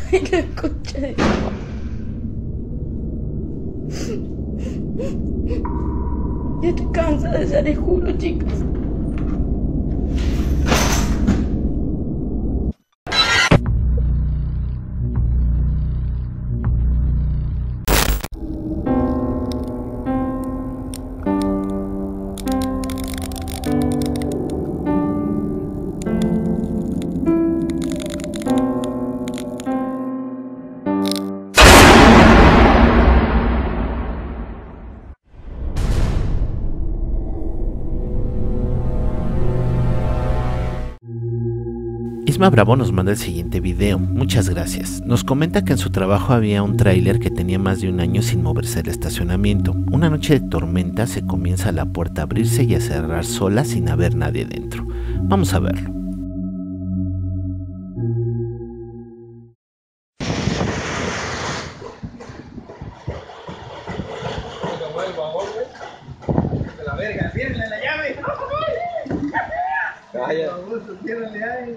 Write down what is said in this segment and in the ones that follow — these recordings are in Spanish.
Ay, la concha de... Ya estoy cansada de ser juro, chicas. Isma Bravo nos manda el siguiente video, muchas gracias. Nos comenta que en su trabajo había un tráiler que tenía más de un año sin moverse del estacionamiento. Una noche de tormenta se comienza la puerta a abrirse y a cerrar sola sin haber nadie dentro. Vamos a verlo. Vaya. Ciérrale ahí.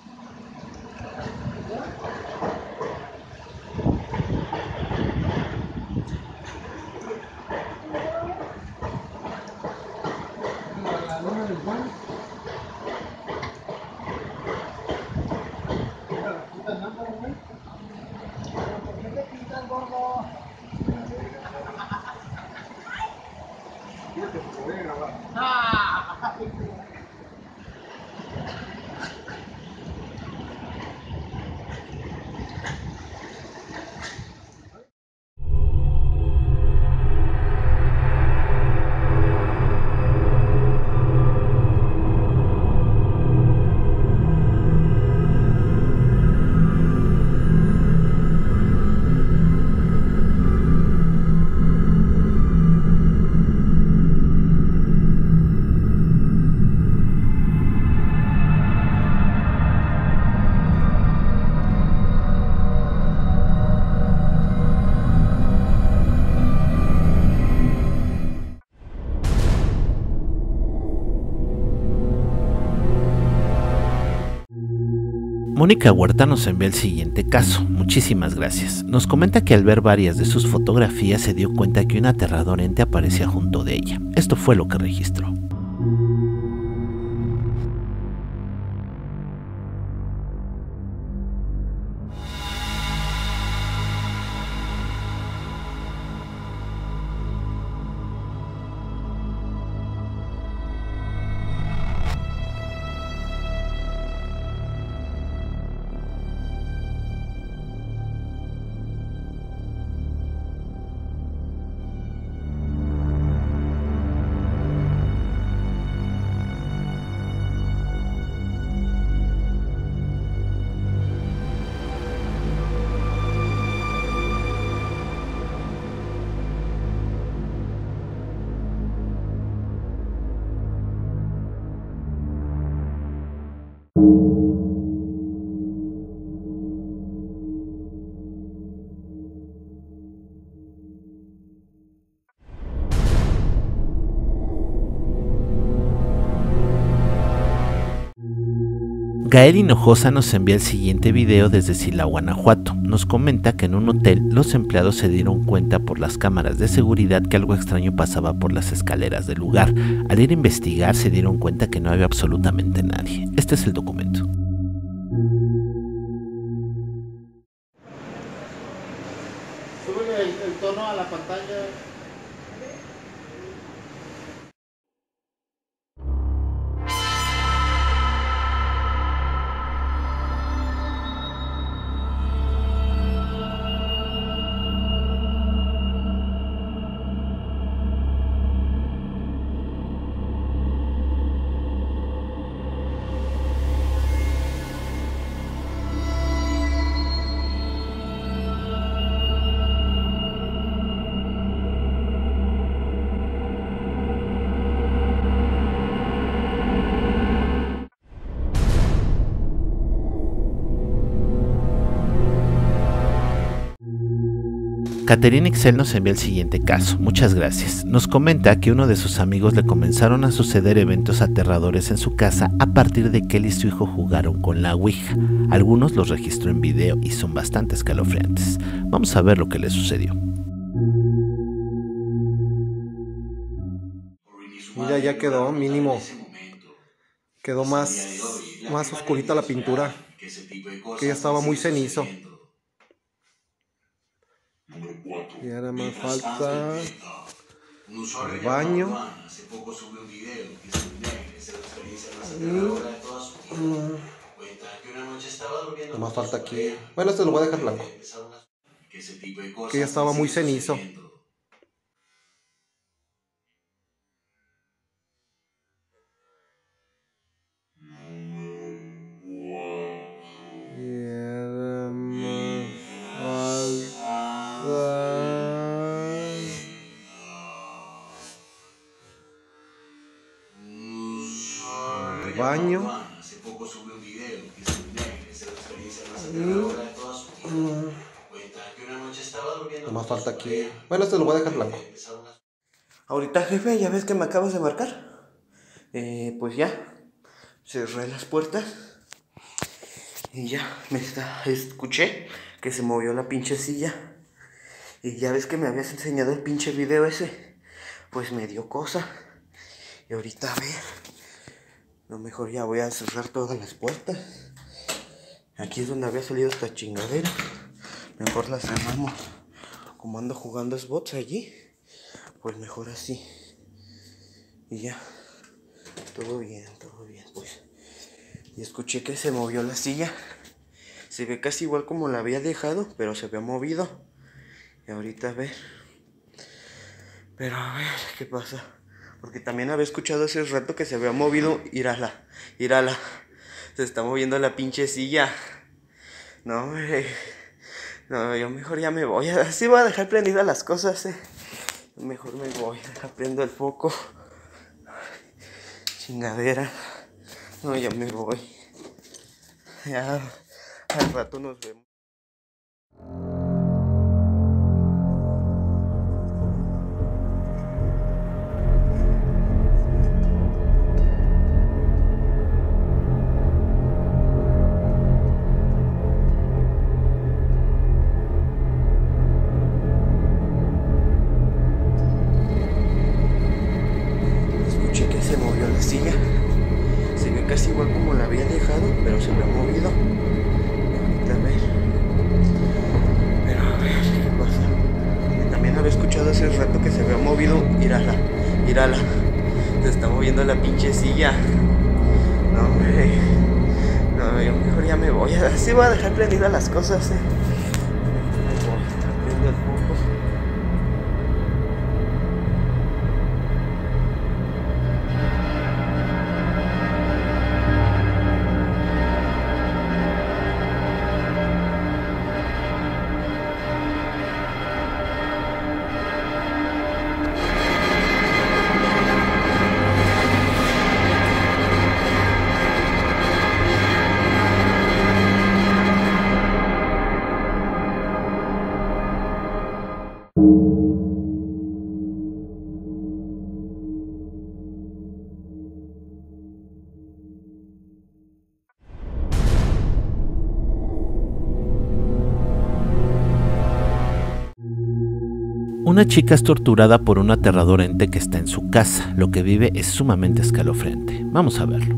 Mónica Huerta nos envía el siguiente caso, muchísimas gracias. Nos comenta que al ver varias de sus fotografías se dio cuenta que un aterrador ente aparecía junto de ella. Esto fue lo que registró. Gael Hinojosa nos envía el siguiente video desde Silao, Guanajuato. Nos comenta que en un hotel los empleados se dieron cuenta por las cámaras de seguridad que algo extraño pasaba por las escaleras del lugar. Al ir a investigar se dieron cuenta que no había absolutamente nadie. Este es el documento. Súbele el tono a la pantalla. Caterina Ixel nos envía el siguiente caso, muchas gracias. Nos comenta que uno de sus amigos le comenzaron a suceder eventos aterradores en su casa a partir de que él y su hijo jugaron con la Ouija. Algunos los registró en video y son bastante escalofriantes. Vamos a ver lo que le sucedió. Mira, ya quedó, mínimo. Quedó más oscurita la pintura, que ya estaba muy cenizo. Y ahora me falta el baño. Nomás falta aquí. Bueno, este lo voy a dejar blanco, que ya estaba muy cenizo. Baño. Nomás falta aquí. Bueno, este lo voy a dejar blanco. Ahorita, jefe, ya ves que me acabas de marcar. Pues ya cerré las puertas y ya escuché que se movió la pinche silla. Y ya ves que me habías enseñado el pinche video ese. Pues me dio cosa. Y ahorita a ver, lo mejor ya voy a cerrar todas las puertas. Aquí es donde había salido esta chingadera. Mejor la cerramos. Como ando jugando spots allí, pues mejor así. Y ya, todo bien, pues. Y escuché que se movió la silla. Se ve casi igual como la había dejado, pero se había movido. Y ahorita a ver. Pero a ver, ¿qué pasa? Porque también había escuchado hace rato que se había movido. Írala. Se está moviendo la pinche silla. No, hombre. No, yo mejor ya me voy. Así voy a dejar prendidas las cosas, Mejor me voy. Prendo el foco. Chingadera. No, ya me voy. Ya al rato nos vemos. Se ve casi igual como la había dejado, pero se había movido. Ahorita a ver. Pero a ver, ¿qué pasa? Y también había escuchado hace rato que se había movido. Írala. Se está moviendo la pinche silla. No, hombre. No, yo mejor ya me voy. Así voy a dejar prendidas las cosas, Me voy. Prendo el foco. Una chica es torturada por un aterrador ente que está en su casa. Lo que vive es sumamente escalofriante. Vamos a verlo.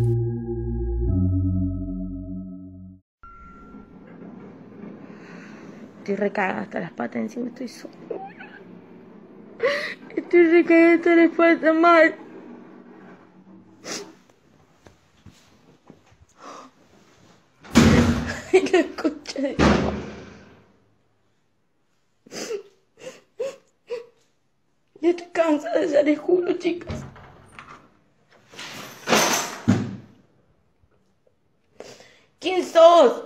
Estoy recagada hasta las patas, encima estoy sola. Estoy recagada hasta las patas, mal. Ay, la concha de... Ya estoy cansada, ya les juro, chicas. ¿Quién sos?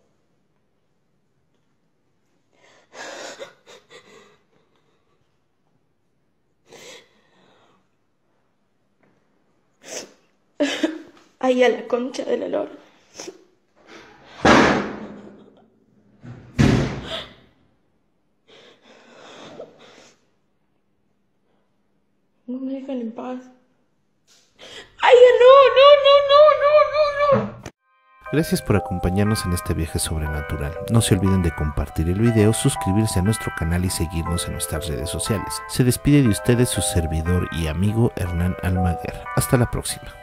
Ahí a la concha de la lora. dejan en paz. ¡Ay, no! Gracias por acompañarnos en este viaje sobrenatural. No se olviden de compartir el video, suscribirse a nuestro canal y seguirnos en nuestras redes sociales. Se despide de ustedes su servidor y amigo Hernán Almaguer. Hasta la próxima.